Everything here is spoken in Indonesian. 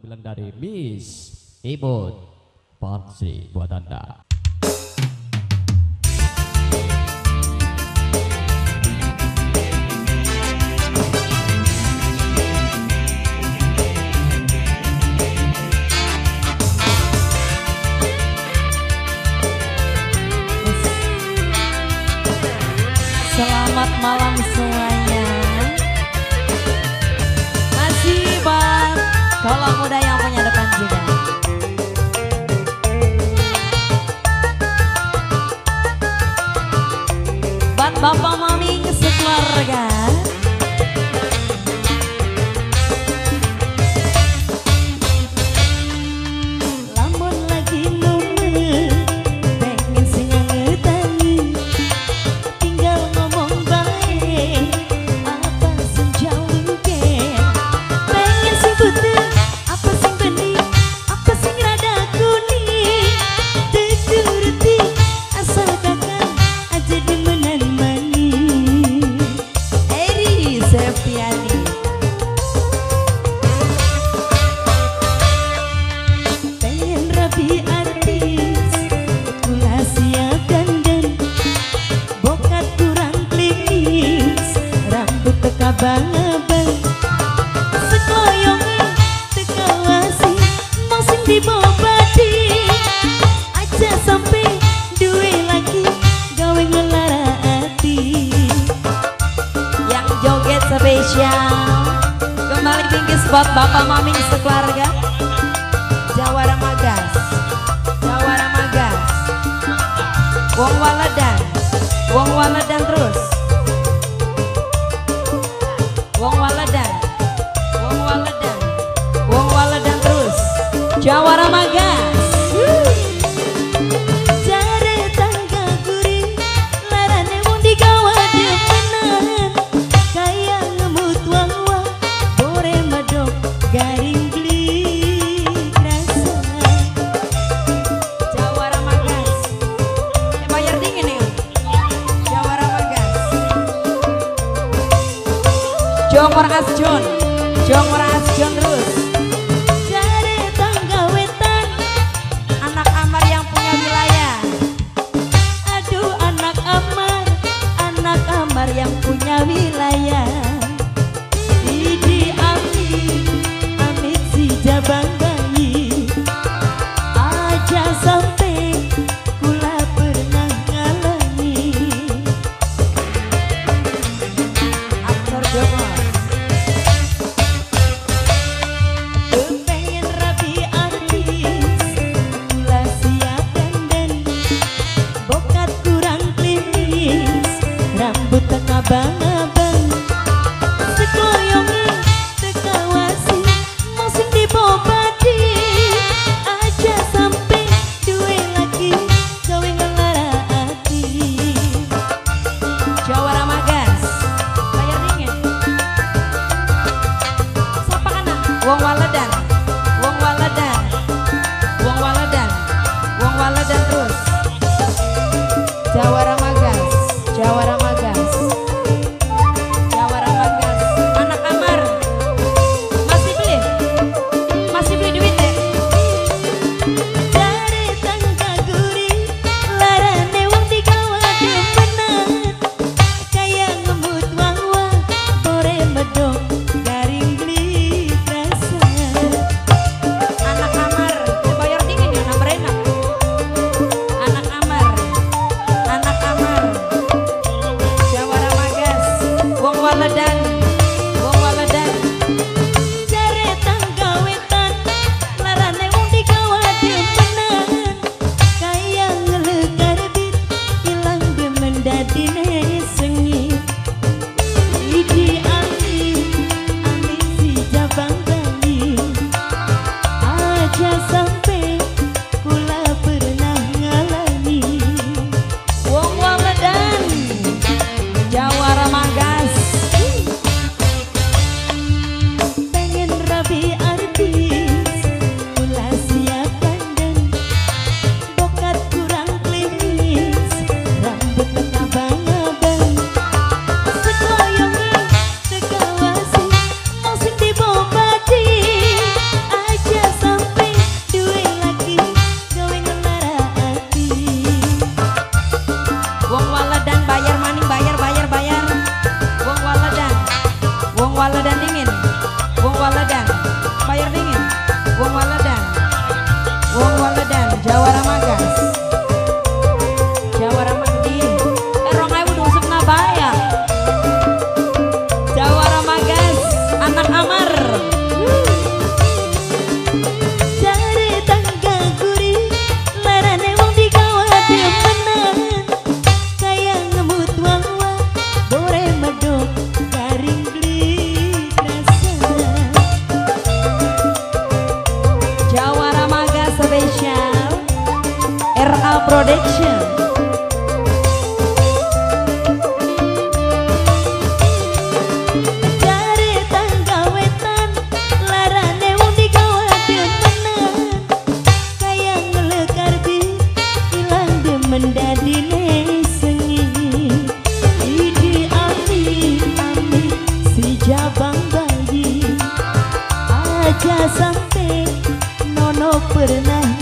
penampilan dari Miss Imut Pansri buat Anda. Selamat malam semuanya. Masih buat kalau muda yang punya depan juga. Buat bapak mami sekeluarga. Lamun lagi numer pengen sing ngetani. Tinggal ngomong baik apa sing jauhke. Pengen sing putih apa sing bening apa sing rada kuning. Dituruti asal kakak aja demenan manis. Eri Septiani. Pengen rapi artis kula siap dandan. Bokat kurang klinis rambut teka bang-bang. Sekoyongan teka wasi mau sing dibobati. Aja sampai duwe lagi gawe ngelara hati. Yang joget spesial kembali bingkis buat bapak mami sekeluarga. Jawara Magas, Jawara Magas, wong waladan, wong waladan terus, wong waladan, wong waladan, wong waladan terus. Jawara Magas. Jare tangga gurih, larane wong digawa demenan. Kaya ngemut wang-wang, bore medok garing glik rasa. Jawara Magas. Bayar dingin nih. Jawara Magas. Jongor Asjon, Jongor Asjon terus. Jare tangga wetan, anak Amar yang punya wilayah. Aduh anak Amar yang punya wilayah. Idi Amin, Amit si jabang bayi. Aja sampai kula pernah ngalami. Aktor Jongor. Pengen rapi artis kula siap dandan. Bokat kurang klinis rambut teka bang-bang. Sekoyongan teka wasi mau sing dibobati. Aja sampai duwe lagi gawe ngelara hati. Jawara Magas. Bayar dingin. Siapa anak? Wong waladan, wong waladan, wong waladan, wong waladan terus. Jawara Magas, Jawara Magas. Production. Dari tangga wetan larane wong digawa demenan kaya ngelekar di ilang demen dadine sengi idi ami si jabang bayi aja sampai nono pernah